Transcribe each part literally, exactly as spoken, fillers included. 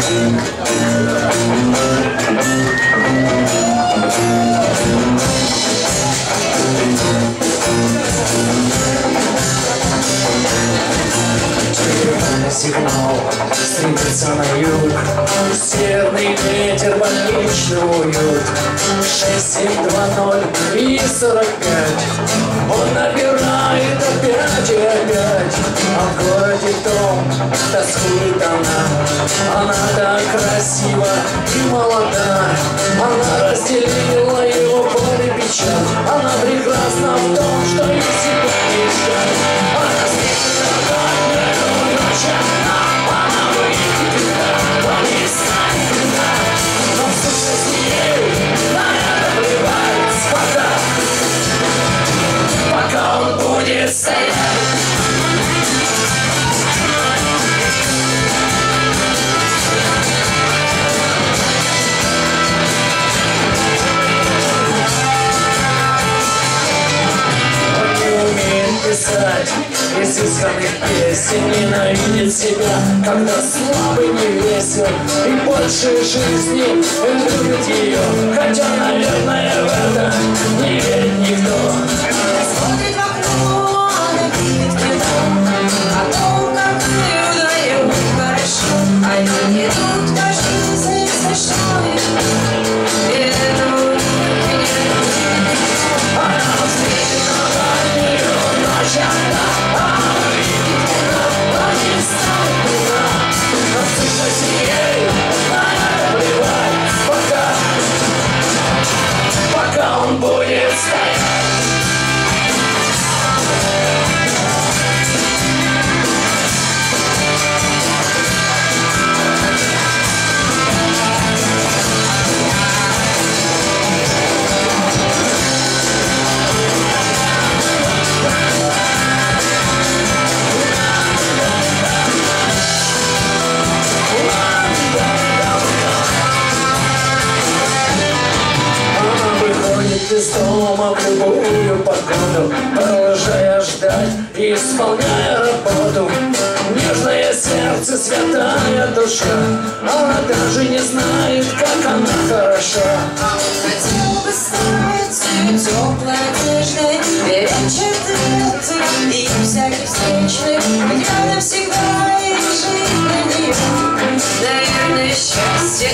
Сигнал стремится на юг, северный ветер, больничный уют. Шесть, семь, два, ноль и сорок пять. Он набирает опять и опять. А в городе дом тоскует она. Она так красива и молода. Она разделила его боль и печаль. Она прекрасна в том, что и себя не ждать. Она смертна, как миру ночь. Она выйдет, но не станет видна. Но в сущности ей на это плевать. Пока, пока он будет стоять. Изысканных песен, ненавидит себя, когда слабый не весел, и больше жизни любит ее, хотя, наверное, в это не верит никто. Смотрит в окно, она видит кино о том, как мы вдвоем хорошо. Они идут по жизни смешной, и это она встретит на дальнюю ночь, она пока он будет стоять. Из дома в любую погоду, продолжая ждать и исполняя работу. Нежное сердце, святая душа, она даже не знает, как она хороша. хотел бы стать ее теплой одеждой, беречь ответы и всяких встречных. Я навсегда и жить на нее, наверное, счастье.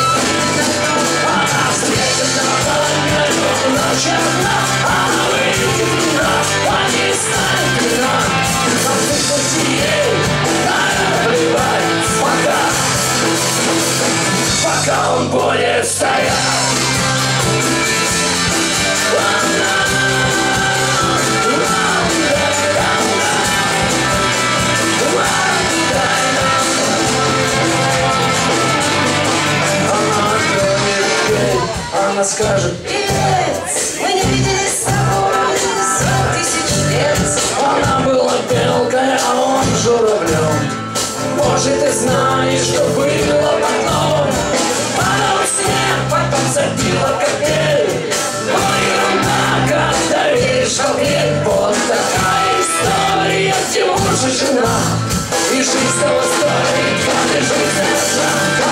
Она встретит на дальнюю ночь, она выйдет вина, а не станет вина. Но в сущности ей на это плевать. Пока, пока он будет стоять. Она скажет: привет, мы не виделись с тобой сто тысяч лет. Она была белкой, а он журавлем. Может, ты знаешь, что было потом? Она во сне потом забила капель. Но ерунда, когда видишь обед. Вот такая история, где муж и жена. И жизнь того стоит, как и жизнь одна.